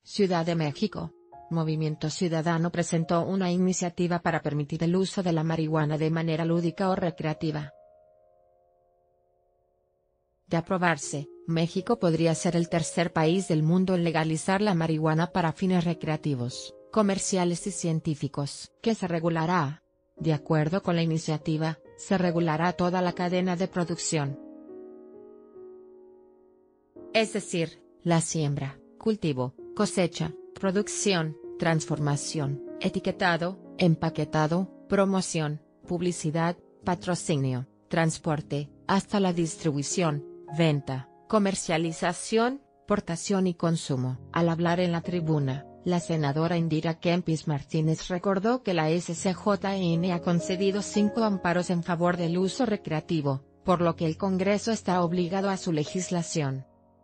Ciudad de México. Movimiento Ciudadano presentó una iniciativa para permitir el uso de la marihuana de manera lúdica o recreativa. De aprobarse, México podría ser el tercer país del mundo en legalizar la marihuana para fines recreativos, comerciales y científicos. ¿Qué se regulará? De acuerdo con la iniciativa, se regulará toda la cadena de producción. Es decir, la siembra, cultivo, cosecha, producción, transformación, etiquetado, empaquetado, promoción, publicidad, patrocinio, transporte, hasta la distribución, venta, comercialización, portación y consumo. Al hablar en la tribuna, la senadora Indira Kempis Martínez recordó que la SCJN ha concedido 5 amparos en favor del uso recreativo, por lo que el Congreso está obligado a su legislación.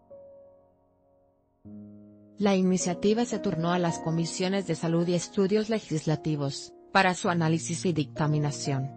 La iniciativa se turnó a las comisiones de Salud y Estudios Legislativos, para su análisis y dictaminación.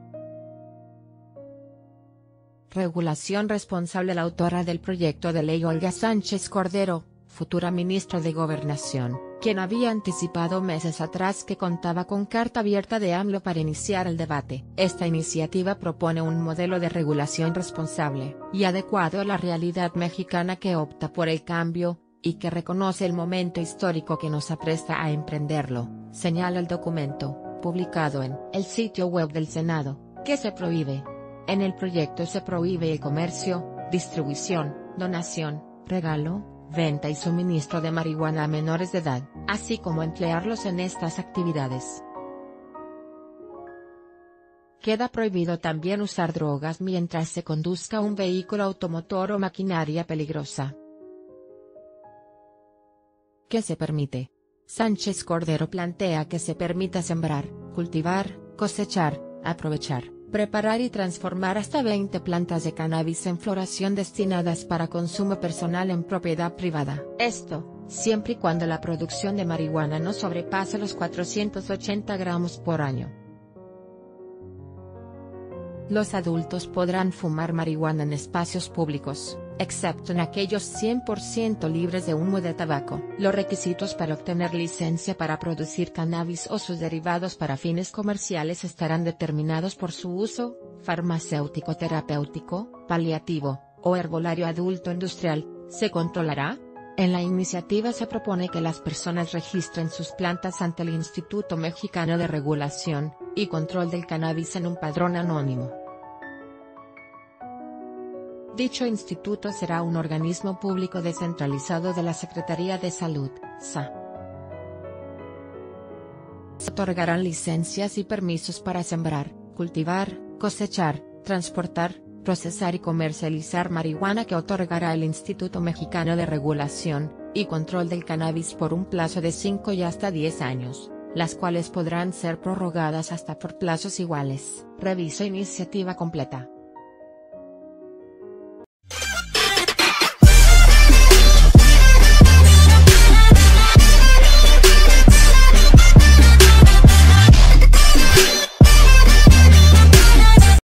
Regulación responsable. La autora del proyecto de ley, Olga Sánchez Cordero, futura ministra de Gobernación, quien había anticipado meses atrás que contaba con carta abierta de AMLO para iniciar el debate. Esta iniciativa propone un modelo de regulación responsable y adecuado a la realidad mexicana que opta por el cambio, y que reconoce el momento histórico que nos apresta a emprenderlo, señala el documento, publicado en el sitio web del Senado. ¿Qué se prohíbe? En el proyecto se prohíbe el comercio, distribución, donación, regalo, venta y suministro de marihuana a menores de edad, así como emplearlos en estas actividades. Queda prohibido también usar drogas mientras se conduzca un vehículo automotor o maquinaria peligrosa. ¿Qué se permite? Sánchez Cordero plantea que se permita sembrar, cultivar, cosechar, aprovechar, preparar y transformar hasta 20 plantas de cannabis en floración destinadas para consumo personal en propiedad privada. Esto, siempre y cuando la producción de marihuana no sobrepase los 480 gramos por año. Los adultos podrán fumar marihuana en espacios públicos, excepto en aquellos 100% libres de humo de tabaco. Los requisitos para obtener licencia para producir cannabis o sus derivados para fines comerciales estarán determinados por su uso, farmacéutico terapéutico, paliativo, o herbolario adulto industrial. ¿Se controlará? En la iniciativa se propone que las personas registren sus plantas ante el Instituto Mexicano de Regulación y Control del Cannabis en un padrón anónimo. Dicho instituto será un organismo público descentralizado de la Secretaría de Salud, SA. Se otorgarán licencias y permisos para sembrar, cultivar, cosechar, transportar, procesar y comercializar marihuana que otorgará el Instituto Mexicano de Regulación y Control del Cannabis por un plazo de 5 y hasta 10 años, las cuales podrán ser prorrogadas hasta por plazos iguales. Revisa iniciativa completa.